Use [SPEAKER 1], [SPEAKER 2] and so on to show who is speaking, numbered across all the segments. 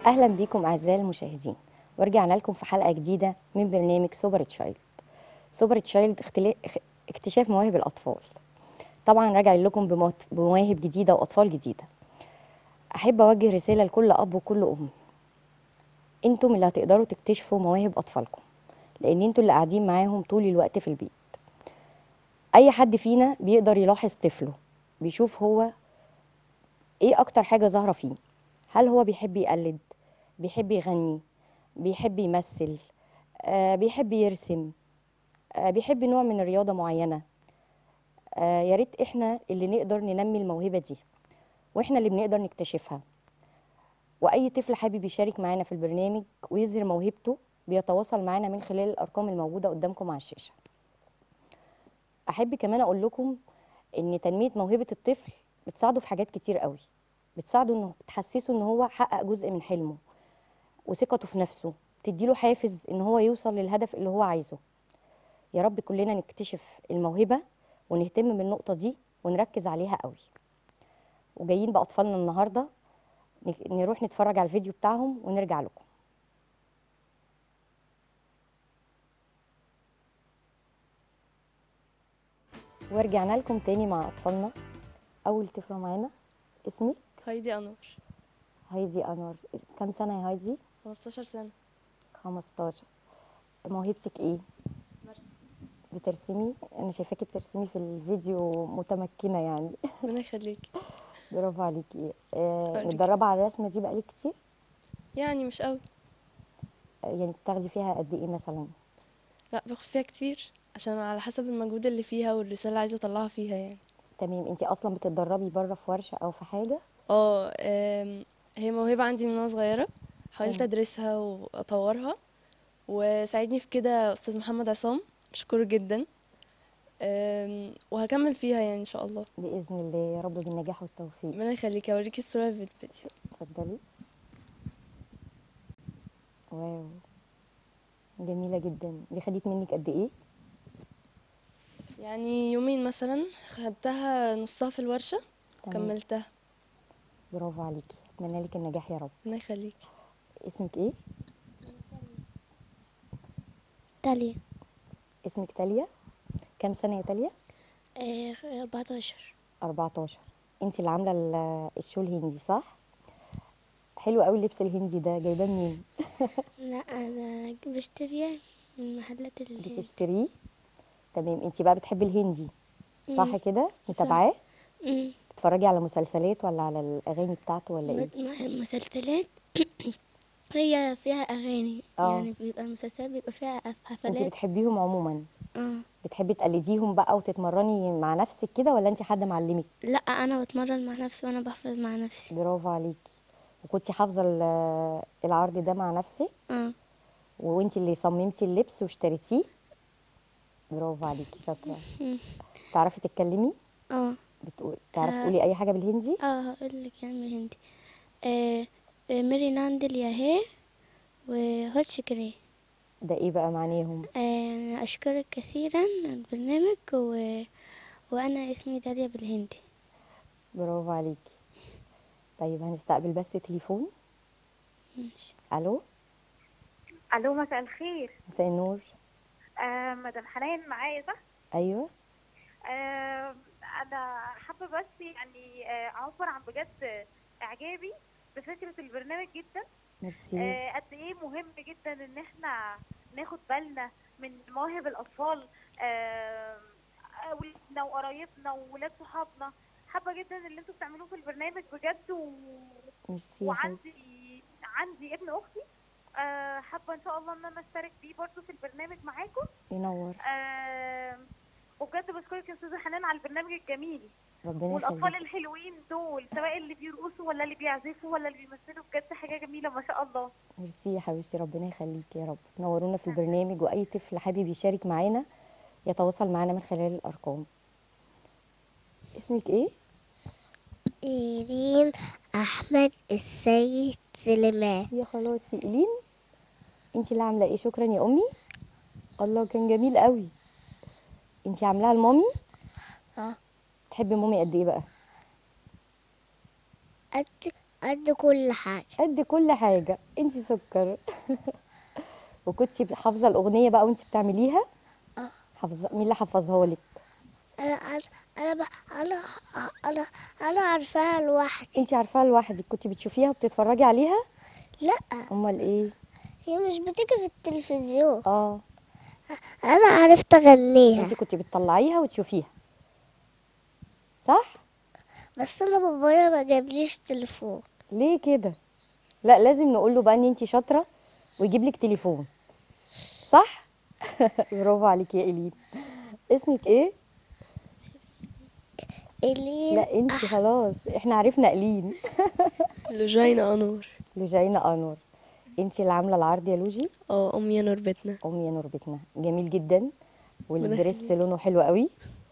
[SPEAKER 1] أهلا بكم أعزائي المشاهدين، ورجعنا لكم في حلقة جديدة من برنامج سوبر تشايلد. سوبر تشايلد اكتشاف مواهب الأطفال. طبعا راجع لكم بمواهب جديدة وأطفال جديدة. أحب أوجه رسالة لكل أب وكل أم، أنتم اللي هتقدروا تكتشفوا مواهب أطفالكم، لأن أنتم اللي قاعدين معاهم طول الوقت في البيت. أي حد فينا بيقدر يلاحظ طفله، بيشوف هو إيه أكتر حاجة ظاهرة فيه. هل هو بيحب يقلد، بيحب يغني، بيحب يمثل، بيحب يرسم، بيحب نوع من الرياضة معينة. يا ريت احنا اللي نقدر ننمي الموهبة دي، واحنا اللي بنقدر نكتشفها. واي طفل حابب يشارك معانا في البرنامج ويظهر موهبته بيتواصل معانا من خلال الارقام الموجودة قدامكم على الشاشة. احب كمان اقول لكم ان تنمية موهبة الطفل بتساعده في حاجات كتير قوي. بتساعده انه تحسسه ان هو حقق جزء من حلمه، وثقته في نفسه تديله حافز ان هو يوصل للهدف اللي هو عايزه. يا رب كلنا نكتشف الموهبة ونهتم بالنقطة دي ونركز عليها قوي. وجايين بأطفالنا النهاردة نروح نتفرج على الفيديو بتاعهم ونرجع لكم. ورجعنا لكم تاني مع أطفالنا. أول طفلة معانا، اسمك؟
[SPEAKER 2] هايدي أنور.
[SPEAKER 1] هايدي أنور. كم سنة يا هايدي؟
[SPEAKER 2] 15 سنة.
[SPEAKER 1] 15. موهبتك ايه؟
[SPEAKER 2] مرسى.
[SPEAKER 1] بترسمي؟ أنا شايفاكي بترسمي في الفيديو متمكنة يعني.
[SPEAKER 2] ربنا يخليكي.
[SPEAKER 1] برافو عليكي.
[SPEAKER 2] أوريكي.
[SPEAKER 1] متدربة على الرسمة دي بقالك كتير؟
[SPEAKER 2] يعني مش قوي.
[SPEAKER 1] يعني بتاخدي فيها قد ايه مثلا؟
[SPEAKER 2] لا، باخد فيها كتير عشان على حسب المجهود اللي فيها والرسالة اللي عايزة اطلعها فيها يعني.
[SPEAKER 1] تمام. انتي اصلا بتتدربي بره في ورشة او في حاجة؟
[SPEAKER 2] اه. هي موهبة عندي من وانا صغيرة. حاولت
[SPEAKER 1] تمام.
[SPEAKER 2] ادرسها واطورها، وساعدني في كده استاذ محمد عصام، بشكره جدا. وهكمل فيها يعني ان شاء الله.
[SPEAKER 1] بإذن الله، يا رب بالنجاح والتوفيق.
[SPEAKER 2] ربنا يخليكي. اوريكي الصورة في الفيديو.
[SPEAKER 1] اتفضلي. واو، جميلة جدا. دي خدت منك قد ايه؟
[SPEAKER 2] يعني يومين مثلا، خدتها نصها في الورشة
[SPEAKER 1] تمام.
[SPEAKER 2] وكملتها.
[SPEAKER 1] برافو عليكي، اتمنى لك النجاح يا رب.
[SPEAKER 2] ربنا يخليكي.
[SPEAKER 1] اسمك ايه؟
[SPEAKER 3] تالية.
[SPEAKER 1] اسمك تاليا. كام سنة يا تاليا؟
[SPEAKER 3] 14.
[SPEAKER 1] 14. انتي اللي عاملة الشو الهندي صح؟ حلو قوي اللبس الهندي ده، جايباه منين؟
[SPEAKER 3] لا، أنا بشتريها من محلات الهند.
[SPEAKER 1] بتشتريه؟ تمام. انتي بقى بتحبي الهندي صح
[SPEAKER 3] مم،
[SPEAKER 1] كده؟
[SPEAKER 3] صح.
[SPEAKER 1] متابعاه؟
[SPEAKER 3] مم.
[SPEAKER 1] بتتفرجي على مسلسلات ولا على الاغاني بتاعته ولا ايه؟
[SPEAKER 3] مسلسلات. هي فيها أغاني،
[SPEAKER 1] اه.
[SPEAKER 3] يعني بيبقى المسلسلات بيبقى فيها
[SPEAKER 1] انتي
[SPEAKER 3] حفلات.
[SPEAKER 1] بتحبيهم عموما؟
[SPEAKER 3] اه.
[SPEAKER 1] بتحبي تقلديهم بقى وتتمرني مع نفسك كده، ولا انتي حد معلمك؟
[SPEAKER 3] لا، أنا بتمرن مع نفسي وأنا بحفظ مع نفسي.
[SPEAKER 1] برافو عليكي. وكنتي حافظة العرض ده مع نفسك،
[SPEAKER 3] اه.
[SPEAKER 1] وانتي اللي صممتي اللبس واشتريتيه؟ برافو عليكي، شاطرة.
[SPEAKER 3] مم.
[SPEAKER 1] تعرفي تتكلمي؟
[SPEAKER 3] اه.
[SPEAKER 1] تعرفي
[SPEAKER 3] ه-
[SPEAKER 1] تقولي اي حاجة بالهندي؟
[SPEAKER 3] هقولك يعني بالهندي. آه ميري ناندل يا هي وهوت شكري.
[SPEAKER 1] ده ايه بقى معناهم؟
[SPEAKER 3] أنا أشكرك كثيرا البرنامج وأنا اسمي داليا بالهندي.
[SPEAKER 1] برافو عليكي. طيب هنستقبل بس تليفون.
[SPEAKER 3] ماشي.
[SPEAKER 1] الو.
[SPEAKER 4] الو، مساء الخير.
[SPEAKER 1] مساء النور.
[SPEAKER 4] مدام حنان معايا صح؟
[SPEAKER 1] ايوه.
[SPEAKER 4] آه انا حابه بس يعني اعبر عن بجد اعجابي بفكره البرنامج جدا.
[SPEAKER 1] ميرسي.
[SPEAKER 4] قد ايه مهم جدا ان احنا ناخد بالنا من مواهب الاطفال. آه اولادنا وقرايبنا وولاد صحابنا. حابه جدا اللي انتوا بتعملوه في البرنامج بجد
[SPEAKER 1] ميرسي يا حبيبتي.
[SPEAKER 4] وعندي ابن اختي. حابه ان شاء الله ان انا اشترك بيه برضو في البرنامج معاكم.
[SPEAKER 1] ينور.
[SPEAKER 4] آه وبجد بشكرك يا استاذه حنان على البرنامج الجميل.
[SPEAKER 1] ربنا
[SPEAKER 4] والاطفال
[SPEAKER 1] يخليكي.
[SPEAKER 4] الحلوين دول سواء اللي بيرقصوا ولا اللي بيعزفوا ولا اللي بيمثلوا بجد حاجه جميله ما شاء الله.
[SPEAKER 1] ميرسي يا حبيبتي، ربنا يخليكي يا رب. تنورونا في البرنامج، واي طفل حابب يشارك معانا يتواصل معانا من خلال الارقام. اسمك ايه؟
[SPEAKER 3] إيرين أحمد السيد سليمان.
[SPEAKER 1] يا خلاص يا إيلين. انتي اللي عامله ايه؟ شكرا يا امي. الله، كان جميل قوي. انتي عاملاها لمامي؟
[SPEAKER 3] اه.
[SPEAKER 1] تحبي مامي قد ايه بقى؟
[SPEAKER 3] قد قد كل حاجة.
[SPEAKER 1] قد كل حاجة، انت سكر. وكنتي حافظة الأغنية بقى وانت بتعمليها؟ حافظة؟ مين اللي حفظها لك؟
[SPEAKER 3] أنا أنا أنا ب- أنا أنا أنا عارفاها لوحدي.
[SPEAKER 1] انت عارفاها لوحدك؟ كنتي بتشوفيها وبتتفرجي عليها؟
[SPEAKER 3] لا،
[SPEAKER 1] امال ايه؟
[SPEAKER 3] هي مش بتيجي في التلفزيون.
[SPEAKER 1] اه،
[SPEAKER 3] أنا عرفت أغنيها.
[SPEAKER 1] انت كنتي بتطلعيها وتشوفيها، صح؟
[SPEAKER 3] بس أنا بابايا ما جابليش تليفون.
[SPEAKER 1] ليه كده؟ لا، لازم نقول له بقى ان انت شاطرة ويجيب لك تليفون، صح؟ برافو عليكي يا إيلين. اسمك ايه؟
[SPEAKER 3] إلين
[SPEAKER 1] لا انت خلاص احنا عرفنا إيلين.
[SPEAKER 2] لوجينا أنور.
[SPEAKER 1] لوجينا انور. انت اللي عاملة العرض يا لوجي؟
[SPEAKER 2] أمي نور بيتنا.
[SPEAKER 1] امي يا نور بيتنا، جميل جدا،
[SPEAKER 2] ربنا
[SPEAKER 1] والدريس
[SPEAKER 2] يخليك.
[SPEAKER 1] لونه حلو قوي،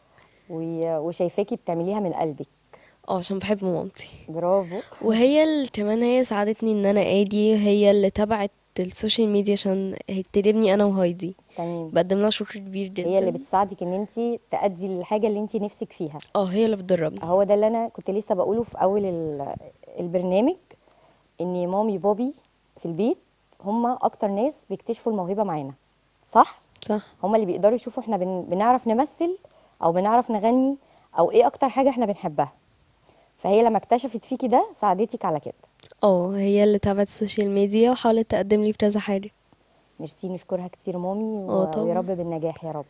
[SPEAKER 1] وشايفاكي بتعمليها من قلبك.
[SPEAKER 2] عشان بحب مامتي.
[SPEAKER 1] برافو.
[SPEAKER 2] وهي اللي كمان هي ساعدتني ان انا اجي، هي اللي تبعت السوشيال ميديا عشان تجيبني انا وهايدي.
[SPEAKER 1] تمام.
[SPEAKER 2] بقدم لها شكر كبير
[SPEAKER 1] هي اللي
[SPEAKER 2] جدا.
[SPEAKER 1] بتساعدك ان انت تأدي الحاجة اللي انت نفسك فيها.
[SPEAKER 2] هي اللي بتدربني.
[SPEAKER 1] هو ده اللي انا كنت لسه بقوله في اول البرنامج، ان مامي بابي في البيت هما اكتر ناس بيكتشفوا الموهبة معانا، صح؟
[SPEAKER 2] صح.
[SPEAKER 1] هما اللي بيقدروا يشوفوا احنا بنعرف نمثل او بنعرف نغني او ايه اكتر حاجة احنا بنحبها. فهي لما اكتشفت فيكي ده ساعدتك على كده.
[SPEAKER 2] هي اللي تبعت السوشيال ميديا وحاولت تقدم لي بكذا حاجه.
[SPEAKER 1] ميرسي، نشكرها كتير مامي، ويا
[SPEAKER 2] طبعا.
[SPEAKER 1] رب بالنجاح يا رب.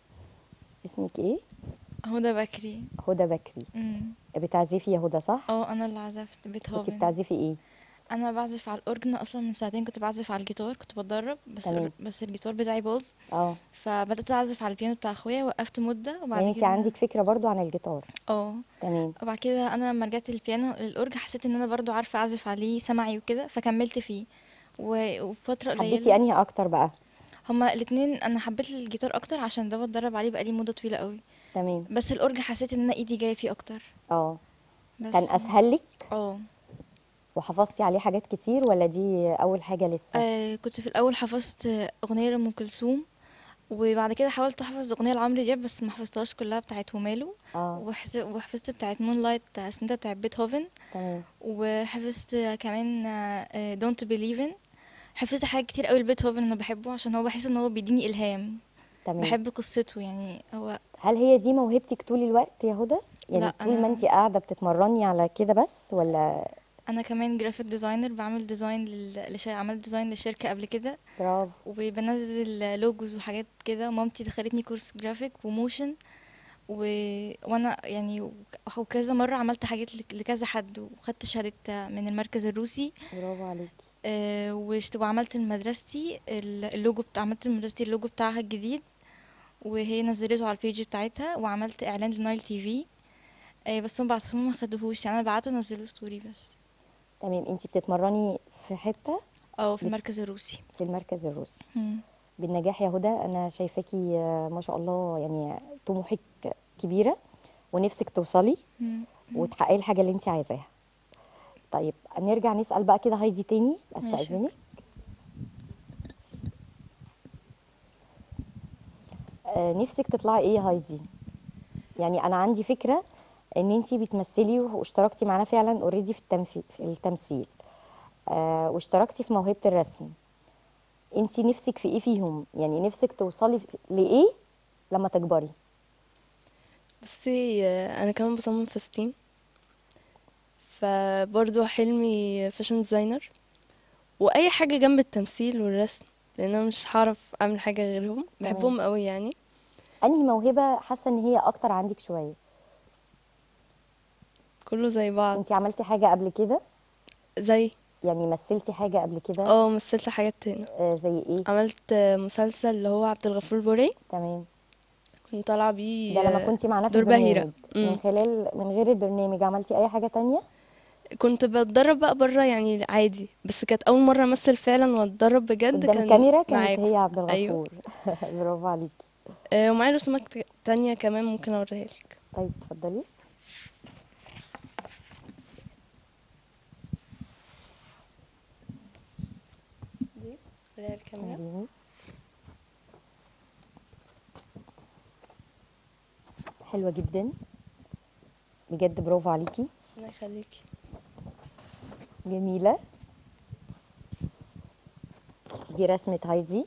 [SPEAKER 1] اسمك ايه؟
[SPEAKER 5] هدى بكري.
[SPEAKER 1] هدى بكري.
[SPEAKER 5] امم
[SPEAKER 1] بتعزفي يا هدى، صح؟
[SPEAKER 5] انا اللي عزفت
[SPEAKER 1] كنت
[SPEAKER 5] بيتهوفن.
[SPEAKER 1] بتعزفي ايه؟
[SPEAKER 5] انا بعزف على الاورجن اصلا من سنتين، كنت بعزف على الجيتار، كنت بتدرب بس
[SPEAKER 1] تمام.
[SPEAKER 5] بس الجيتار بتاعي باظ.
[SPEAKER 1] اه،
[SPEAKER 5] فبدات اعزف على البيانو بتاع اخويا، وقفت مده وبعد
[SPEAKER 1] يعني انت
[SPEAKER 5] كده
[SPEAKER 1] عندك فكرة برضو عن الجيتار.
[SPEAKER 5] اه
[SPEAKER 1] تمام.
[SPEAKER 5] وبعد كده انا لما رجعت للبيانو الاورج حسيت ان انا برضو عارفه اعزف عليه سمعي وكده، فكملت فيه. وفتره
[SPEAKER 1] حبيتي
[SPEAKER 5] قليله.
[SPEAKER 1] انهي اكتر بقى؟
[SPEAKER 5] هما الاتنين انا حبيت الجيتار اكتر عشان ده بتدرب عليه بقالي مده طويله قوي.
[SPEAKER 1] تمام.
[SPEAKER 5] بس الاورج حسيت ان انا ايدي جايه فيه اكتر.
[SPEAKER 1] اه، كان
[SPEAKER 5] بس
[SPEAKER 1] اسهل لك
[SPEAKER 5] اه
[SPEAKER 1] وحفظتي عليه حاجات كتير ولا دي اول حاجة لسه؟
[SPEAKER 5] كنت في الاول حفظت اغنيه لام كلثوم، وبعد كده حاولت احفظ اغنيه لعمرو دياب بس ما حفظتهاش كلها بتاعت وماله.
[SPEAKER 1] اه،
[SPEAKER 5] وحفظت بتاعت مون لايت سنيدة بتاعت بيتهوفن.
[SPEAKER 1] تمام.
[SPEAKER 5] وحفظت كمان دونت بليفن. حفظت حاجات كتير قوي لبيتهوفن، انا بحبه عشان هو بحس ان هو بيديني الهام.
[SPEAKER 1] تمام.
[SPEAKER 5] بحب قصته يعني هو.
[SPEAKER 1] هل هي دي موهبتك طول الوقت يا هدى؟
[SPEAKER 5] لا،
[SPEAKER 1] يعني طول ما انت قاعدة بتتمرني على كده بس ولا؟
[SPEAKER 5] انا كمان جرافيك ديزاينر، بعمل ديزاين عملت ديزاين لشركه قبل كده.
[SPEAKER 1] برافو.
[SPEAKER 5] وبنزل لوجوز وحاجات كده، ومامتي دخلتني كورس جرافيك وموشن. و... وانا يعني وكذا مرة عملت حاجات لكذا حد، وخدت شهادة من المركز الروسي.
[SPEAKER 1] برافو عليكي.
[SPEAKER 5] وعملت لمدرستي عملت لمدرستي اللوجو بتاعها الجديد، وهي نزلته على البيج بتاعتها، وعملت اعلان لنايل تي في. بس هم ما خدوهوش، يعني انا بعته ونزلوا ستوري بس.
[SPEAKER 1] تمام. انت بتتمرني في حتة؟
[SPEAKER 5] في المركز الروسي.
[SPEAKER 1] في المركز الروسي.
[SPEAKER 5] مم.
[SPEAKER 1] بالنجاح يا هدى، انا شايفاكي ما شاء الله، يعني طموحك كبيرة ونفسك توصلي
[SPEAKER 5] مم.
[SPEAKER 1] وتحققي الحاجة اللي انت عايزاها. طيب نرجع نسأل بقى كده هايدي تاني،
[SPEAKER 5] ماشي.
[SPEAKER 1] استأذنك. نفسك تطلعي ايه يا هايدي؟ يعني انا عندي فكرة ان انت بتمثلي واشتركتي معانا فعلا اوريدي في التمثيل، واشتركتي في موهبة الرسم. انت نفسك في ايه فيهم؟ يعني نفسك توصلي لايه لما تكبري؟
[SPEAKER 2] بصي، انا كمان بصمم فساتين، فبرضه حلمي فاشن ديزاينر، واي حاجه جنب التمثيل والرسم، لان انا مش هعرف اعمل حاجه غيرهم،
[SPEAKER 1] تمام.
[SPEAKER 2] بحبهم قوي يعني.
[SPEAKER 1] انهي موهبة حاسة ان هي اكتر عندك شوية؟
[SPEAKER 2] كله زي بعض.
[SPEAKER 1] انت عملتي حاجة قبل كده؟
[SPEAKER 2] زي
[SPEAKER 1] يعني مثلتي حاجة قبل كده؟
[SPEAKER 2] مثلت حاجات تاني.
[SPEAKER 1] زي ايه؟
[SPEAKER 2] عملت مسلسل اللي هو عبد الغفور البرعي،
[SPEAKER 1] تمام.
[SPEAKER 2] كنت طالعه
[SPEAKER 1] ده
[SPEAKER 2] بيه
[SPEAKER 1] لما كنتي معانا في
[SPEAKER 2] دور بهيرة.
[SPEAKER 1] البرنامج. من غير البرنامج عملتي اي حاجة تانية؟
[SPEAKER 2] كنت بتدرب بقى بره يعني عادي، بس كانت اول مره امثل فعلا واتدرب بجد
[SPEAKER 1] قدام
[SPEAKER 2] كان
[SPEAKER 1] كاميرا كانت
[SPEAKER 2] معاكم.
[SPEAKER 1] هي عبد
[SPEAKER 2] ايوه.
[SPEAKER 1] الغفور. برافو عليكي.
[SPEAKER 2] ومعايا رسومات تانية كمان ممكن اوريها لك.
[SPEAKER 1] طيب اتفضلي.
[SPEAKER 2] دي اوريها الكاميرا.
[SPEAKER 1] وريني. حلوة جدا، بجد برافو عليكي.
[SPEAKER 2] الله يخليكي.
[SPEAKER 1] جميلة. دي رسمة هايدي.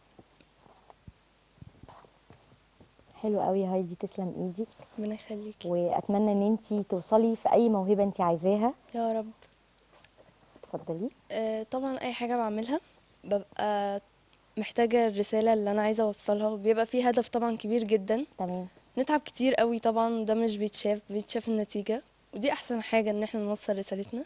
[SPEAKER 1] حلو قوي يا هايدي، تسلم ايدك.
[SPEAKER 2] ربنا يخليكي.
[SPEAKER 1] واتمنى ان انتي توصلي في اي موهبة انتي عايزاها.
[SPEAKER 2] يا رب.
[SPEAKER 1] اتفضلي.
[SPEAKER 2] طبعا اي حاجه بعملها ببقى محتاجه الرساله اللي انا عايزه اوصلها، وبيبقى فيه هدف طبعا كبير جدا.
[SPEAKER 1] تمام.
[SPEAKER 2] نتعب كتير قوي طبعا، ده مش بيتشاف النتيجه، ودي احسن حاجه ان احنا نوصل رسالتنا.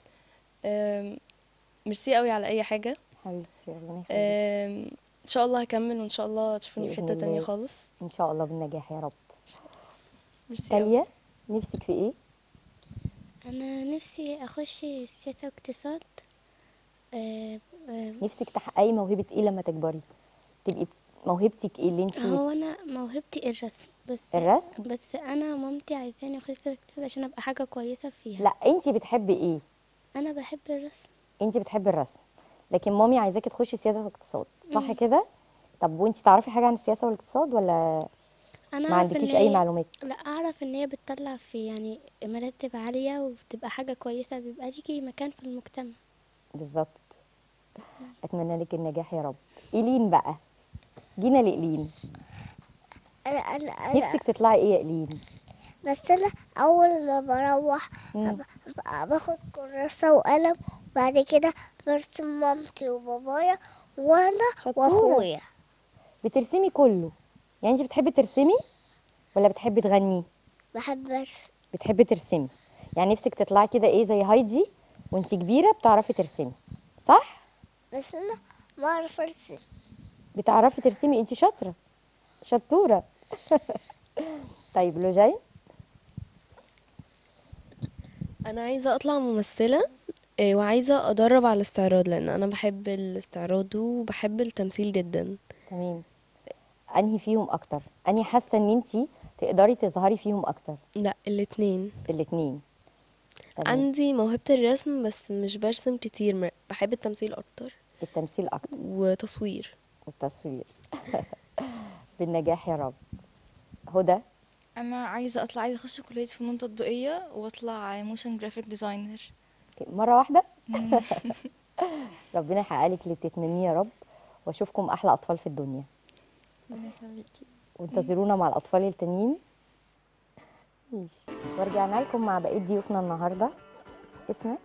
[SPEAKER 2] ميرسي قوي على اي حاجه.
[SPEAKER 1] حبيبتي ربنا يخليك.
[SPEAKER 2] ان شاء الله هكمل، وان شاء الله تشوفوني في
[SPEAKER 1] بإذن
[SPEAKER 2] حته تانية
[SPEAKER 1] الله.
[SPEAKER 2] خالص.
[SPEAKER 1] ان شاء الله بالنجاح يا رب.
[SPEAKER 2] ميرسي قوي.
[SPEAKER 1] تاليا، نفسك في ايه؟
[SPEAKER 3] انا نفسي اخش سياسة واقتصاد. آه،
[SPEAKER 1] نفسك تحققي موهبة ايه لما تكبري؟ تبقي موهبتك ايه اللي انتي؟
[SPEAKER 3] هو انا موهبتي الرسم بس.
[SPEAKER 1] الرسم؟
[SPEAKER 3] بس انا مامتي عايزاني اخش سياسة واقتصاد عشان ابقى حاجة كويسة فيها.
[SPEAKER 1] لا، انتي بتحبي ايه؟
[SPEAKER 3] انا بحب الرسم.
[SPEAKER 1] انتي بتحبي الرسم، لكن مامي عايزاكي تخشي سياسة واقتصاد، صح كده؟ طب وانتي تعرفي حاجة عن السياسة والاقتصاد ولا
[SPEAKER 3] انا
[SPEAKER 1] ما
[SPEAKER 3] اعرف
[SPEAKER 1] عندكيش
[SPEAKER 3] ان
[SPEAKER 1] اي
[SPEAKER 3] هي
[SPEAKER 1] معلومات؟
[SPEAKER 3] لا، اعرف ان هي بتطلع في يعني مرتب عالية وبتبقى حاجة كويسة، بيبقى ليكي مكان في المجتمع.
[SPEAKER 1] بالظبط. اتمنى لك النجاح يا رب. ايلين بقى، جينا لإيلين.
[SPEAKER 6] انا
[SPEAKER 1] نفسك تطلعي ايه يا إيلين؟
[SPEAKER 6] بس انا اول ما بروح
[SPEAKER 1] مم.
[SPEAKER 6] باخد كراسة وقلم، وبعد كده برسم مامتي وبابايا وانا
[SPEAKER 1] شطورة.
[SPEAKER 6] واخويا.
[SPEAKER 1] بترسمي كله؟ يعني انت بتحبي ترسمي ولا بتحبي تغني؟
[SPEAKER 6] بحب ارسم.
[SPEAKER 1] بتحبي ترسمي، يعني نفسك تطلعي كده ايه زي هايدي وانت كبيرة بتعرفي ترسمي، صح؟
[SPEAKER 6] بس انا ما اعرف ارسم.
[SPEAKER 1] بتعرفي ترسمي، انت شاطرة، شطورة. طيب لوجين؟
[SPEAKER 2] انا عايزه اطلع ممثله، وعايزه ادرب على الاستعراض، لان انا بحب الاستعراض وبحب التمثيل جدا.
[SPEAKER 1] تمام. انهي فيهم اكتر؟ انهي حاسة ان انت تقدري تظهري فيهم اكتر؟
[SPEAKER 2] لا، الاتنين.
[SPEAKER 1] الاتنين. تمام.
[SPEAKER 2] عندي موهبه الرسم بس مش برسم كتير، بحب التمثيل اكتر
[SPEAKER 1] التمثيل اكتر
[SPEAKER 2] وتصوير.
[SPEAKER 1] والتصوير. بالنجاح يا رب. هدى؟
[SPEAKER 5] انا عايزه اخش كليه فنون تطبيقيه واطلع موشن جرافيك ديزاينر.
[SPEAKER 1] مرة واحدة؟ ربنا يحقق لك اللي بتتمنيه يا رب، واشوفكم احلى اطفال في الدنيا.
[SPEAKER 5] ربنا يخليكي.
[SPEAKER 1] وانتظرونا مع الاطفال التانيين. ماشي. ورجعنا لكم مع بقيه ضيوفنا النهارده. اسمك؟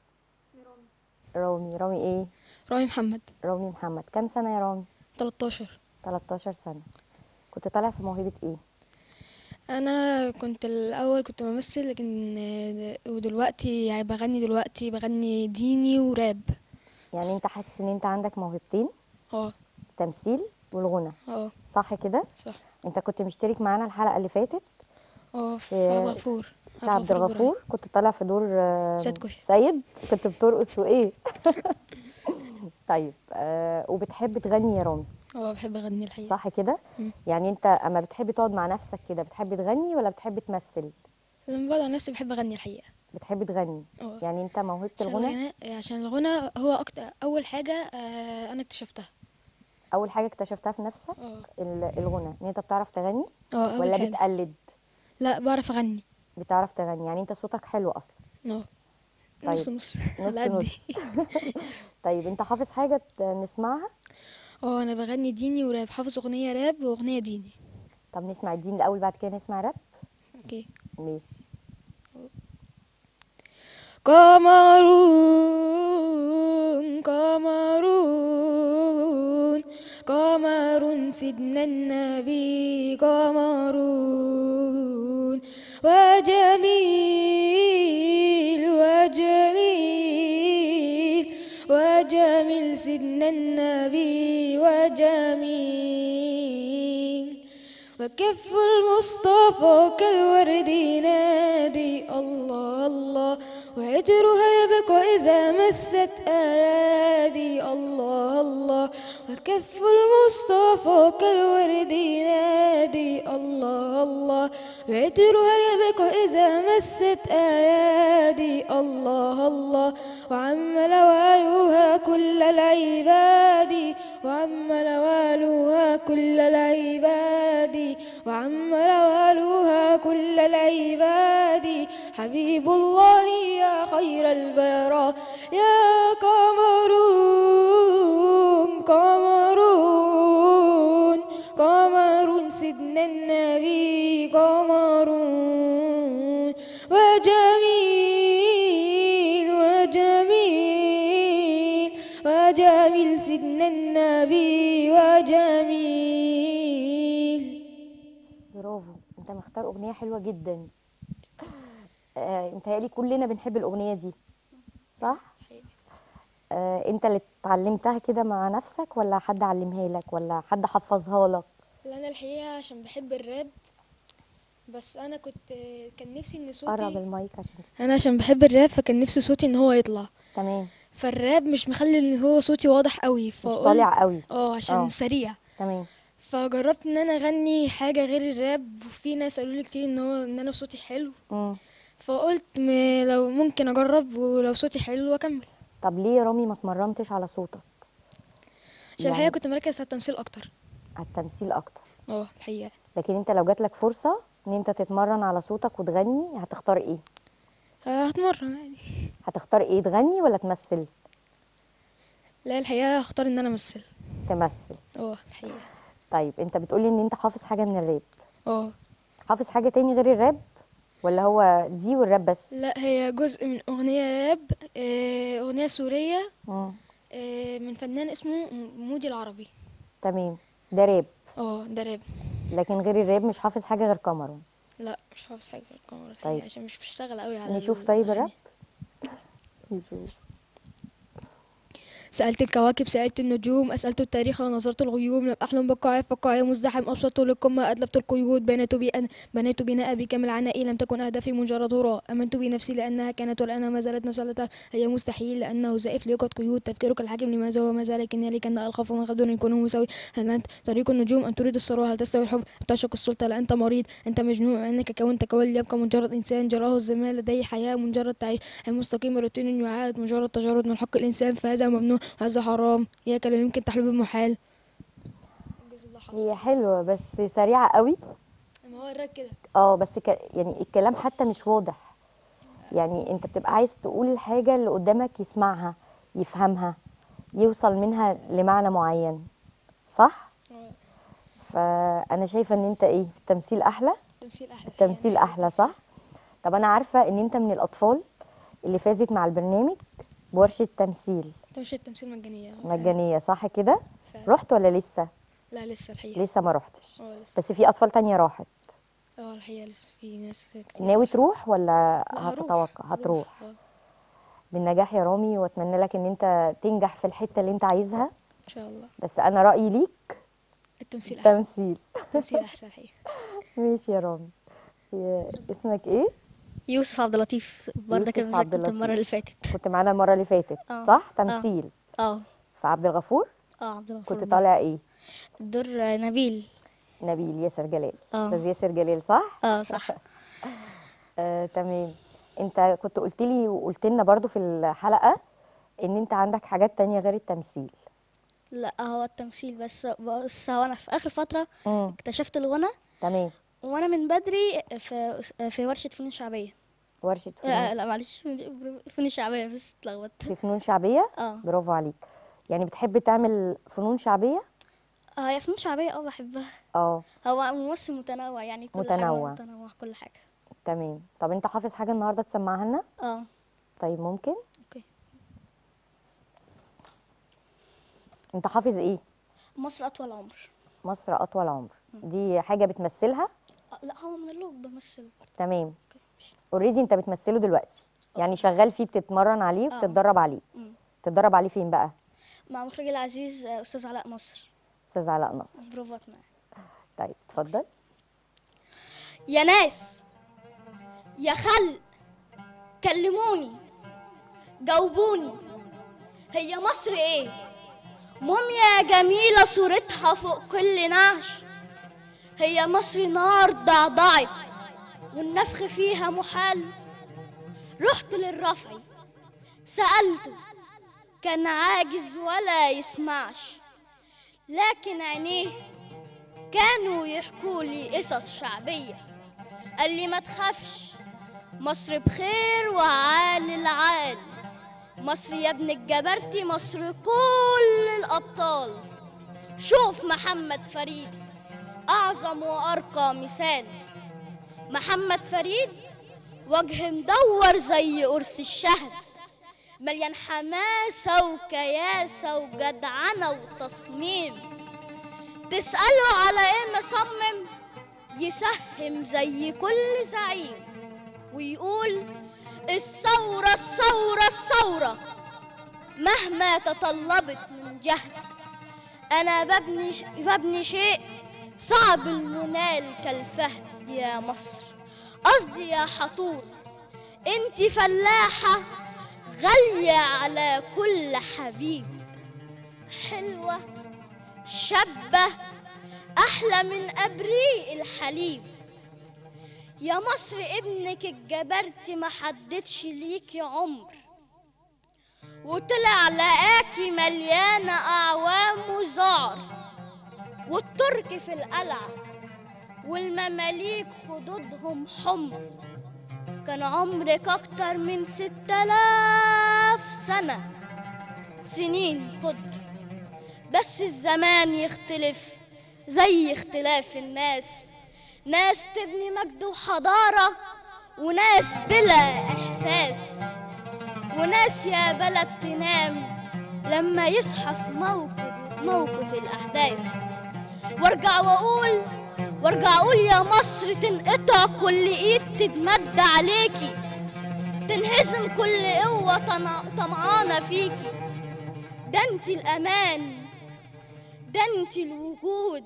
[SPEAKER 1] رامي. رامي ايه؟
[SPEAKER 7] رامي محمد.
[SPEAKER 1] رامي محمد. كام سنه يا رامي؟
[SPEAKER 7] 13.
[SPEAKER 1] 13 سنه. كنت طالع في موهبه ايه؟
[SPEAKER 7] انا كنت الاول كنت بمثل، لكن ودلوقتي يعني بغني ديني وراب.
[SPEAKER 1] يعني انت حاسس ان انت عندك موهبتين،
[SPEAKER 7] اه
[SPEAKER 1] التمثيل والغنى،
[SPEAKER 7] اه
[SPEAKER 1] صح كده؟
[SPEAKER 7] صح.
[SPEAKER 1] انت كنت مشترك معانا الحلقه اللي فاتت
[SPEAKER 7] في عبد الغفور.
[SPEAKER 1] في عبد الغفور، كنت طالع في دور
[SPEAKER 7] سيد كشري.
[SPEAKER 1] سيد، كنت بترقص وايه؟ طيب وبتحب تغني يا رامي؟
[SPEAKER 7] اه بحب اغني الحقيقه.
[SPEAKER 1] صح كده؟ يعني انت اما بتحبي تقعد مع نفسك كده بتحبي تغني ولا بتحبي تمثل؟
[SPEAKER 7] لما بقعد على نفسي بحب اغني الحقيقه.
[SPEAKER 1] بتحبي تغني؟
[SPEAKER 7] اه
[SPEAKER 1] يعني انت موهبة
[SPEAKER 7] عشان
[SPEAKER 1] الغنى
[SPEAKER 7] عشان الغنى هو اول حاجه انا اكتشفتها.
[SPEAKER 1] اول حاجة اكتشفتها في نفسك
[SPEAKER 7] اه
[SPEAKER 1] الغنى، ان انت بتعرف تغني
[SPEAKER 7] اول
[SPEAKER 1] ولا
[SPEAKER 7] حاجه.
[SPEAKER 1] بتقلد؟
[SPEAKER 7] لا بعرف اغني.
[SPEAKER 1] بتعرف تغني، يعني انت صوتك حلو اصلا.
[SPEAKER 7] اه
[SPEAKER 1] طيب.
[SPEAKER 7] نص نص.
[SPEAKER 1] نص
[SPEAKER 7] على قدي.
[SPEAKER 1] نص. طيب انت حافظ حاجة نسمعها؟
[SPEAKER 7] اه انا بغني ديني وراب، حافظ اغنيه راب واغنيه ديني.
[SPEAKER 1] طب نسمع الدين الاول بعد كده نسمع راب.
[SPEAKER 7] اوكي.
[SPEAKER 1] ماشي.
[SPEAKER 7] قمرون قمرون قمر سيدنا النبي قمرون، وجميل وجميل وجميل سيدنا النبي وجميل، وكف المصطفى كالورد ينادي الله الله، وعطرها يبقى إذا مست أيادي الله الله، وكف المصطفى كالورد ينادي الله الله، وعطرها يبقى إذا مست أيادي الله الله، وعم لوالها كل العباد وعم نوالها كل العباد، وعم نوالها كل العباد. حبيب الله يا خير البراء، يا قمرون قمرون قمر سيدنا النبي قمرون، وجميل وجميل وجميل سيدنا النبي وجميل.
[SPEAKER 1] برافو، انت مختار اغنيه حلوه جدا. انت هيقلي كلنا بنحب الاغنيه دي، صح؟ انت اللي اتعلمتها كده مع نفسك ولا حد علمها لك ولا حد حفظها لك؟
[SPEAKER 7] لا انا الحقيقه عشان بحب الراب، بس انا كان نفسي ان
[SPEAKER 1] قرب
[SPEAKER 7] صوتي،
[SPEAKER 1] المايك عشان
[SPEAKER 7] انا عشان بحب الراب فكان نفسي صوتي ان هو يطلع،
[SPEAKER 1] تمام.
[SPEAKER 7] فالراب مش مخلي ان هو صوتي واضح قوي،
[SPEAKER 1] مش
[SPEAKER 7] فقلت
[SPEAKER 1] طالع قوي.
[SPEAKER 7] عشان سريع،
[SPEAKER 1] تمام.
[SPEAKER 7] فجربت ان انا اغني حاجه غير الراب، وفي ناس قالوا لي كتير ان انا صوتي حلو،
[SPEAKER 1] مم.
[SPEAKER 7] فقلت لو ممكن اجرب ولو صوتي حلو اكمل.
[SPEAKER 1] طب ليه يا رامي ما اتمرنتش على صوتك؟
[SPEAKER 7] عشان الحقيقه كنت مركز على التمثيل اكتر.
[SPEAKER 1] على التمثيل اكتر.
[SPEAKER 7] الحقيقه
[SPEAKER 1] لكن انت لو جاتلك فرصه ان انت تتمرن على صوتك وتغني هتختار ايه؟
[SPEAKER 7] هتمرن عادي.
[SPEAKER 1] هتختار ايه، تغني ولا تمثل؟
[SPEAKER 7] لا الحقيقه هختار ان انا امثل.
[SPEAKER 1] تمثل.
[SPEAKER 7] الحقيقه.
[SPEAKER 1] طيب انت بتقولي ان انت حافظ حاجه من الراب، حافظ حاجه تاني غير الراب ولا هو دي والراب بس؟
[SPEAKER 7] لا هي جزء من اغنيه راب، اغنيه سوريه،
[SPEAKER 1] مم.
[SPEAKER 7] من فنان اسمه مودي العربي.
[SPEAKER 1] تمام، ده راب.
[SPEAKER 7] ده راب.
[SPEAKER 1] لكن غير الراب مش حافظ حاجه غير كاميرون؟
[SPEAKER 7] لا مش حافظ حاجه غير الكاميرا الحقيقة،
[SPEAKER 1] طيب.
[SPEAKER 7] عشان مش بشتغل قوي على
[SPEAKER 1] نشوف طيب الراب. نشوف.
[SPEAKER 7] سألت الكواكب سألت النجوم، أسألت التاريخ ونظرت الغيوم، لم أحلم بقاع فقاعي مزدحم، أبسط للقمة أدلبت القيود، بنيت بناء بكامل عنائي، لم تكن أهدافي مجرد هراء، آمنت بنفسي لأنها كانت والآن ما زالت نفسها، هي مستحيل لأنه زائف ليوقد قيود، تفكيرك الحاكم لماذا وما زال كنالي كان أخاف من غد يكون مساوي، هل أنت طريق النجوم أم تريد الثروة، هل تستوي الحب أم تعشق السلطة، لا أنت مريض أنت مجنون، أنك كونت كون يبقى مجرد إنسان جراه الزمان لديه حياة مجرد تعيش، مستقيم روتين يعاد مجرد تجرد من حق الإنسان، فهذا ممنوع وهذا حرام، إياك لا يمكن تحليل المحال.
[SPEAKER 1] هي حلوه بس سريعه قوي.
[SPEAKER 7] ما هو الراب كده.
[SPEAKER 1] بس يعني الكلام حتى مش واضح، يعني انت بتبقى عايز تقول الحاجه اللي قدامك يسمعها يفهمها يوصل منها لمعنى معين، صح؟ فانا شايفه ان انت ايه، في التمثيل احلى. التمثيل احلى، صح. طب انا عارفه ان انت من الاطفال اللي فازت مع البرنامج بورشه تمثيل.
[SPEAKER 7] ورشة تمثيل مجانية.
[SPEAKER 1] مجانيه، صح كده؟
[SPEAKER 7] فعلا.
[SPEAKER 1] رحت ولا لسه؟
[SPEAKER 7] لا لسه الحقيقة.
[SPEAKER 1] لسه ما رحتش.
[SPEAKER 7] لسه.
[SPEAKER 1] بس في اطفال تانية راحت.
[SPEAKER 7] الحقيقة لسه في ناس كتير.
[SPEAKER 1] ناوي تروح ولا
[SPEAKER 7] لا
[SPEAKER 1] هتتوقع؟ هتروح.
[SPEAKER 7] بالنجاح
[SPEAKER 1] بالنجاح يا رامي، واتمنى لك ان انت تنجح في الحته اللي انت عايزها
[SPEAKER 7] ان شاء الله.
[SPEAKER 1] بس انا رايي ليك
[SPEAKER 7] التمثيل احسن.
[SPEAKER 1] التمثيل
[SPEAKER 7] احسن الحقيقة.
[SPEAKER 1] ماشي يا رامي. اسمك ايه؟
[SPEAKER 8] يوسف عبد اللطيف، برضه كان
[SPEAKER 1] يوسف عبد
[SPEAKER 8] كنت
[SPEAKER 1] اللطيف.
[SPEAKER 8] المرة اللي فاتت.
[SPEAKER 1] كنت معانا المره اللي فاتت، صح؟ تمثيل. في عبد الغفور.
[SPEAKER 8] عبد الغفور.
[SPEAKER 1] كنت طالع ايه؟
[SPEAKER 8] دور نبيل.
[SPEAKER 1] نبيل ياسر جلال. استاذ ياسر جلال، صح؟
[SPEAKER 8] صح.
[SPEAKER 1] تمام. انت كنت قلت لي وقلت لنا برضو في الحلقه ان انت عندك حاجات تانية غير التمثيل.
[SPEAKER 8] لا هو التمثيل بس هو انا في اخر فترة اكتشفت الغنى.
[SPEAKER 1] تمام.
[SPEAKER 8] وانا من بدري في ورشة فنون شعبية.
[SPEAKER 1] ورشة فنون؟
[SPEAKER 8] لا معلش، فنون شعبية بس اتلخبطت.
[SPEAKER 1] في فنون شعبية؟ برافو عليك. يعني بتحب تعمل فنون شعبية؟
[SPEAKER 8] هي فنون شعبية بحبها. هو ممثل متنوع، يعني كل
[SPEAKER 1] متنوع.
[SPEAKER 8] حاجة متنوع كل حاجة.
[SPEAKER 1] تمام. طب انت حافظ حاجة النهاردة تسمعها لنا؟ طيب ممكن؟
[SPEAKER 8] اوكي.
[SPEAKER 1] انت حافظ ايه؟
[SPEAKER 8] مصر أطول عمر.
[SPEAKER 1] مصر أطول عمر. دي حاجة بتمثلها؟
[SPEAKER 8] لا هو من اللوج بمثل.
[SPEAKER 1] تمام. اوريدي انت بتمثله دلوقتي، يعني شغال فيه، بتتمرن عليه وبتتدرب عليه. بتتدرب عليه فين بقى؟
[SPEAKER 8] مع مخرجي العزيز أستاذ علاء نصر.
[SPEAKER 1] أستاذ علاء نصر.
[SPEAKER 8] بروفاتنا.
[SPEAKER 1] طيب اتفضل.
[SPEAKER 8] يا ناس يا خلق كلموني جاوبوني، هي مصر ايه؟ موميا جميلة صورتها فوق كل نعش، هي مصر نار ضعضعت والنفخ فيها محال. رحت للرفعي سألته كان عاجز ولا يسمعش، لكن عينيه كانوا يحكوا لي قصص شعبية. قال لي ما تخافش، مصر بخير وعال العال، مصر يا ابن الجبرتي، مصر كل الأبطال. شوف محمد فريد أعظم وأرقى مثال. محمد فريد وجه مدور زي قرص الشهد، مليان حماسة وكياسة وجدعنة وتصميم. تسأله على ايه مصمم، يسهم زي كل زعيم ويقول الثورة الثورة الثورة مهما تطلبت من جهد. أنا ببني شيء صعب المنال كالفهد يا مصر. قصدي يا حطور انت فلاحة غالية على كل حبيب، حلوة شابة أحلى من أبريق الحليب. يا مصر ابنك الجبرتي ما حددش ليكي عمر، وطلع لقاكي مليانة أعوام وزعر، والترك في القلعة والمماليك خدودهم حمر. كان عمرك أكتر من 6000 سنة، سنين خضر. بس الزمان يختلف زي اختلاف الناس، ناس تبني مجد وحضارة وناس بلا إحساس، وناس يا بلد تنام لما يصحى في موقف الأحداث. وارجع وارجع أقول يا مصر تنقطع كل إيد تتمد عليكي، تنهزم كل قوة طمعانة فيكي. ده انت الأمان، ده انت الوجود،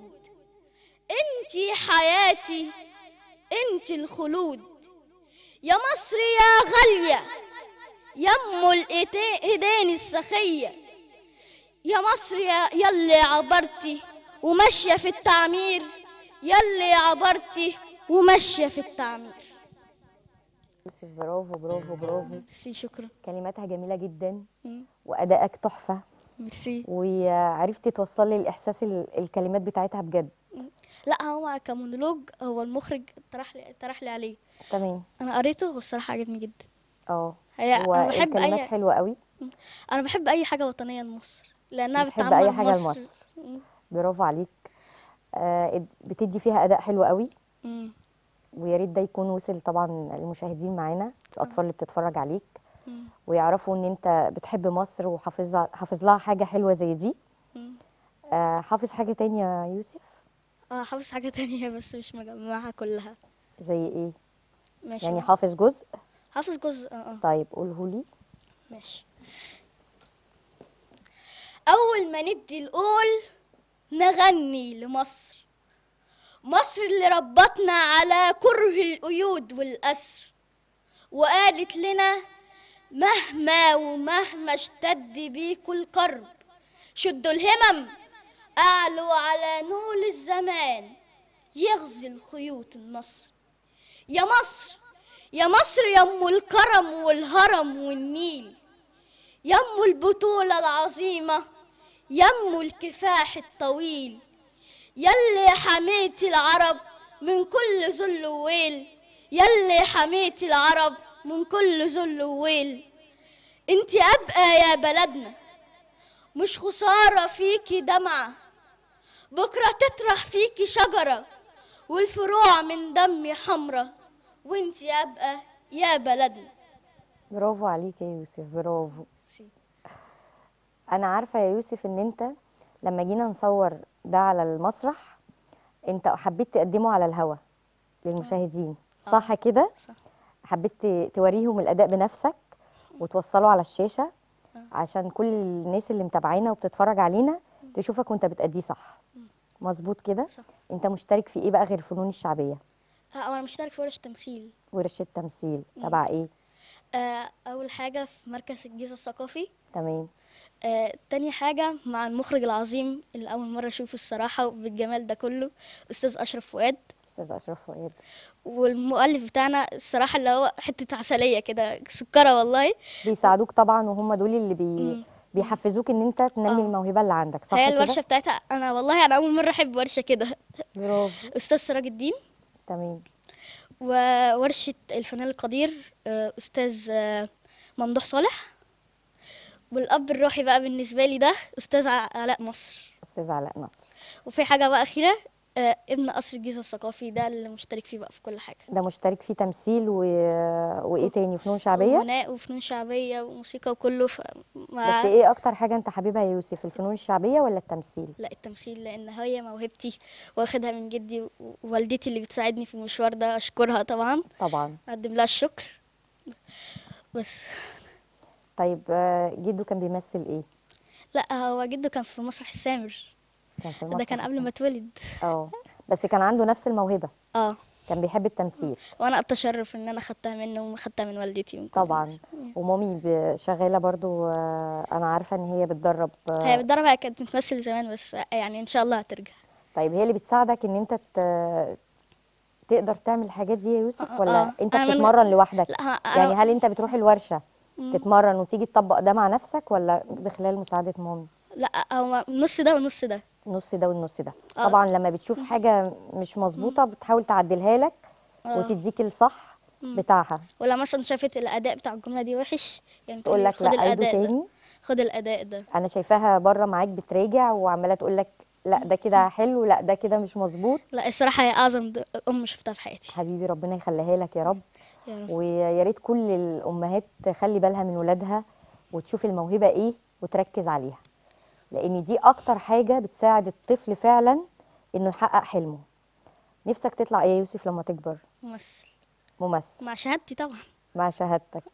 [SPEAKER 8] انت حياتي، انت الخلود. يا مصر يا غالية يم الإيدين السخية، يا مصر يلي عبرتي وماشية في التعمير، يلي عبرتي وماشية في التعمير.
[SPEAKER 1] يوسف برافو برافو برافو.
[SPEAKER 8] ميرسي، شكرا.
[SPEAKER 1] كلماتها جميلة جدا وأدائك تحفة،
[SPEAKER 8] ميرسي.
[SPEAKER 1] وعرفتي توصلي الإحساس الكلمات بتاعتها بجد.
[SPEAKER 8] لا، هو كمونولوج هو المخرج طرح لي عليه.
[SPEAKER 1] تمام.
[SPEAKER 8] انا قريته والصراحه عجبني جدا.
[SPEAKER 1] اه
[SPEAKER 8] انا بحب
[SPEAKER 1] الكلمات حلوة قوي.
[SPEAKER 8] انا بحب اي حاجه وطنيه لمصر لانها
[SPEAKER 1] بتحب
[SPEAKER 8] بتعمر
[SPEAKER 1] أي حاجة
[SPEAKER 8] مصر.
[SPEAKER 1] لمصر. برافو عليك. بتدي فيها أداء حلو قوي، ويا ريت ده يكون وصل طبعا للمشاهدين معانا، الأطفال اللي بتتفرج عليك، ويعرفوا ان انت بتحب مصر وحافظ لها حاجة حلوة زي دي. حافظ حاجة تانية يا يوسف؟
[SPEAKER 8] حافظ حاجه تانية بس مش مجمعها كلها.
[SPEAKER 1] زي ايه؟
[SPEAKER 8] ماشي.
[SPEAKER 1] يعني حافظ جزء؟
[SPEAKER 8] حافظ جزء.
[SPEAKER 1] طيب قولهولي.
[SPEAKER 8] ماشي. اول ما ندي القول نغني لمصر، مصر اللي ربطنا على كره القيود والأسر، وقالت لنا مهما اشتد بيكوا الكرب، شدوا الهمم أعلوا على نول الزمان، يغزل خيوط النصر. يا مصر يا مصر يم الكرم والهرم والنيل، يم البطولة العظيمة، يم الكفاح الطويل، يلي حميتي العرب من كل ذل وويل، يلي حميتي العرب من كل ذل وويل. انتي أبقى يا بلدنا، مش خسارة فيكي دمعة، بكرة تطرح فيكي شجرة والفروع من دمي حمرة، وانتي أبقى يا بلدنا.
[SPEAKER 1] برافو عليك يا يوسف، برافو. أنا عارفة يا يوسف إن أنت لما جينا نصور ده على المسرح أنت حبيت تقدمه على الهوا للمشاهدين، صح كده؟
[SPEAKER 8] صح.
[SPEAKER 1] حبيت توريهم الأداء بنفسك وتوصله على الشاشة عشان كل الناس اللي متابعينا وبتتفرج علينا تشوفك وانت بتأديه صح. مظبوط كده؟
[SPEAKER 8] صح.
[SPEAKER 1] انت مشترك في ايه بقى غير الفنون الشعبية؟
[SPEAKER 8] أنا مشترك في ورش تمثيل.
[SPEAKER 1] ورشة تمثيل تبع ايه؟
[SPEAKER 8] أول حاجة في مركز الجيزة الثقافي.
[SPEAKER 1] تمام.
[SPEAKER 8] تاني حاجة مع المخرج العظيم اللي أول مرة أشوفه الصراحة بالجمال ده كله، أستاذ أشرف فؤاد.
[SPEAKER 1] أستاذ أشرف فؤاد.
[SPEAKER 8] والمؤلف بتاعنا الصراحة اللي هو حتة عسلية كده، سكرة والله.
[SPEAKER 1] بيساعدوك طبعا، وهم دول اللي بيحفزوك ان انت تنمي
[SPEAKER 8] آه.
[SPEAKER 1] الموهبه اللي عندك، صح
[SPEAKER 8] هي
[SPEAKER 1] كده؟
[SPEAKER 8] الورشه بتاعتها، انا والله انا اول مره احب ورشه كده.
[SPEAKER 1] برافو.
[SPEAKER 8] استاذ سراج الدين،
[SPEAKER 1] تمام.
[SPEAKER 8] وورشه الفنان القدير استاذ ممدوح صالح، والاب الروحي بقى بالنسبه لي ده استاذ علاء نصر.
[SPEAKER 1] استاذ علاء نصر.
[SPEAKER 8] وفي حاجه بقى اخيره، ابن قصر الجيزه الثقافي، ده اللي مشترك فيه بقى في كل حاجه.
[SPEAKER 1] ده مشترك فيه تمثيل وايه تاني، فنون شعبيه؟
[SPEAKER 8] وغناء وفنون شعبيه وموسيقى وكله
[SPEAKER 1] بس ايه اكتر حاجه انت حاببها يا يوسف، الفنون الشعبيه ولا التمثيل؟
[SPEAKER 8] لا، التمثيل، لان هي موهبتي واخدها من جدي ووالدتي اللي بتساعدني في المشوار ده، اشكرها طبعا،
[SPEAKER 1] طبعا.
[SPEAKER 8] اقدم لها الشكر. بس
[SPEAKER 1] طيب جدو كان بيمثل ايه؟
[SPEAKER 8] لا، هو جده كان في مسرح السامر،
[SPEAKER 1] كان في
[SPEAKER 8] ده
[SPEAKER 1] المسرح
[SPEAKER 8] كان قبل
[SPEAKER 1] السينما.
[SPEAKER 8] ما اتولد.
[SPEAKER 1] اه بس كان عنده نفس الموهبه،
[SPEAKER 8] اه،
[SPEAKER 1] كان بيحب التمثيل.
[SPEAKER 8] وانا اتشرف ان انا خدتها منه وخدتها من والدتي ومن كل
[SPEAKER 1] طبعا.
[SPEAKER 8] الناس.
[SPEAKER 1] ومامي شغاله برضو، انا عارفه ان هي بتدرب
[SPEAKER 8] هي بتدرب، هي كانت بتمثل زمان، بس يعني ان شاء الله هترجع.
[SPEAKER 1] طيب هي اللي بتساعدك ان انت تقدر تعمل الحاجات دي يا يوسف، ولا انت
[SPEAKER 8] انا
[SPEAKER 1] بتتمرن لوحدك؟
[SPEAKER 8] لا،
[SPEAKER 1] يعني
[SPEAKER 8] انا
[SPEAKER 1] هل انت بتروح الورشه تتمرن وتيجي تطبق ده مع نفسك، ولا بخلال مساعده مامي؟
[SPEAKER 8] لا، هو نص ده ونص ده.
[SPEAKER 1] نص ده والنص ده.
[SPEAKER 8] آه.
[SPEAKER 1] طبعا لما بتشوف حاجه مش مظبوطه بتحاول تعدلها لك وتديك الصح بتاعها.
[SPEAKER 8] ولو مثلا شافت الاداء بتاع الجمله دي وحش، يعني
[SPEAKER 1] تقول
[SPEAKER 8] تقول لي
[SPEAKER 1] لك لا
[SPEAKER 8] خد
[SPEAKER 1] عيده
[SPEAKER 8] الاداء ده،
[SPEAKER 1] تاني.
[SPEAKER 8] خد الاداء ده.
[SPEAKER 1] انا شايفاها بره معاك بتراجع وعماله تقول لك لا ده كده حلو، لا ده كده مش مظبوط.
[SPEAKER 8] لا، الصراحه هي اعظم ام شفتها في حياتي.
[SPEAKER 1] حبيبي ربنا يخليها لك يا رب.
[SPEAKER 8] يا رب.
[SPEAKER 1] ويا ريت كل الامهات تخلي بالها من ولادها وتشوف الموهبه ايه وتركز عليها، لان دي اكتر حاجه بتساعد الطفل فعلا انه يحقق حلمه. نفسك تطلع ايه يا يوسف لما تكبر؟
[SPEAKER 8] ممثل.
[SPEAKER 1] ممثل.
[SPEAKER 8] مع شهادتي طبعا.
[SPEAKER 1] مع شهادتك.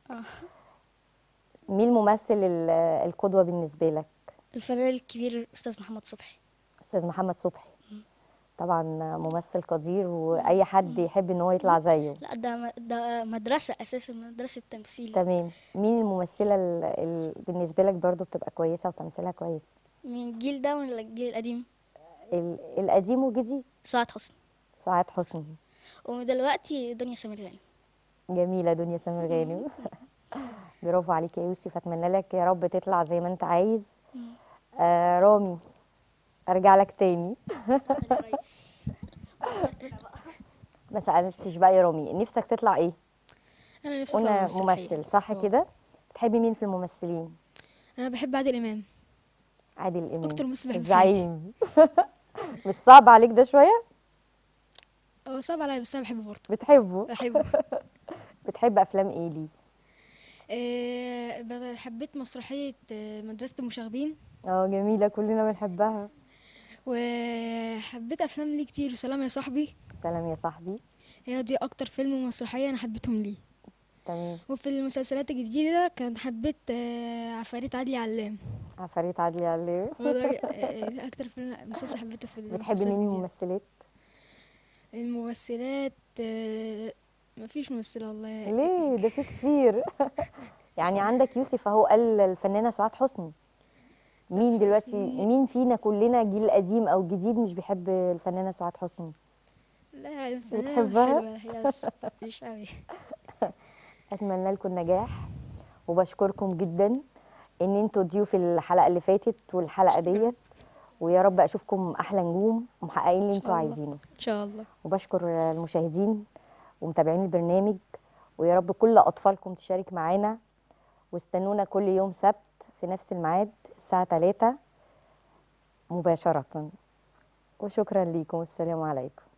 [SPEAKER 1] مين الممثل القدوه بالنسبه لك؟
[SPEAKER 8] الفنان الكبير استاذ محمد صبحي.
[SPEAKER 1] استاذ محمد صبحي. طبعا ممثل قدير واي حد يحب ان هو يطلع زيه.
[SPEAKER 8] لا، ده مدرسه اساسا، مدرسه تمثيل.
[SPEAKER 1] تمام. مين الممثله بالنسبه لك برضو بتبقى كويسه وتمثيلها كويس؟
[SPEAKER 8] من الجيل ده ولا الجيل القديم؟
[SPEAKER 1] القديم والجديد.
[SPEAKER 8] سعاد حسني.
[SPEAKER 1] سعاد حسني.
[SPEAKER 8] ودلوقتي دنيا سمير غانم.
[SPEAKER 1] جميله دنيا سمير غانم. برافو عليك يا يوسف، اتمنى لك يا رب تطلع زي ما انت عايز. رامي، ارجع لك تاني. ما سالتش بقى يا رامي، نفسك تطلع ايه؟
[SPEAKER 7] انا نفسي اطلع
[SPEAKER 1] قلنا ممثل صح كده؟ بتحبي مين في الممثلين؟
[SPEAKER 7] انا بحب عادل امام.
[SPEAKER 1] عادل امام
[SPEAKER 7] اكتر ممثل بحبه في حياتي.
[SPEAKER 1] الزعيم. مش صعب عليك ده شويه؟
[SPEAKER 7] هو صعب عليا بس انا بحبه برضه.
[SPEAKER 1] بتحبه؟
[SPEAKER 7] بحبه.
[SPEAKER 1] بتحب افلام ايه ليه؟
[SPEAKER 7] حبيت مسرحيه مدرسه المشاغبين.
[SPEAKER 1] جميله كلنا بنحبها.
[SPEAKER 7] وحبيت افلام ليه كتير، وسلام يا صاحبي.
[SPEAKER 1] سلام يا صاحبي.
[SPEAKER 7] هي دي اكتر فيلم ومسرحيه انا حبيتهم ليه.
[SPEAKER 1] تمام.
[SPEAKER 7] وفي المسلسلات الجديده كان حبيت عفاريت عدلي علام.
[SPEAKER 1] عفاريت عدلي علام.
[SPEAKER 7] ده اكتر فيلم مسلسل حبيته في
[SPEAKER 1] بتحبي
[SPEAKER 7] المسلسلات
[SPEAKER 1] مين
[SPEAKER 7] الجديدة.
[SPEAKER 1] الممثلات؟
[SPEAKER 7] الممثلات مفيش ممثله والله.
[SPEAKER 1] ليه؟ ده في كتير. يعني عندك يوسف اهو قال الفنانه سعاد حسني. مين دلوقتي، مين فينا كلنا جيل قديم او جديد مش بيحب الفنانه سعاد حسني؟
[SPEAKER 7] لا، الفنانة
[SPEAKER 1] بتحبها؟
[SPEAKER 7] حلوة هي بس مش قوي.
[SPEAKER 1] اتمنى لكم نجاح وبشكركم جدا ان انتوا ضيوف الحلقه اللي فاتت والحلقه ديت، ويا رب اشوفكم احلى نجوم ومحققين اللي انتوا عايزينه
[SPEAKER 7] ان شاء الله.
[SPEAKER 1] وبشكر المشاهدين ومتابعين البرنامج، ويا رب كل اطفالكم تشارك معانا، واستنونا كل يوم سبت في نفس الميعاد الساعه 3 مباشره. وشكرا ليكم، والسلام عليكم.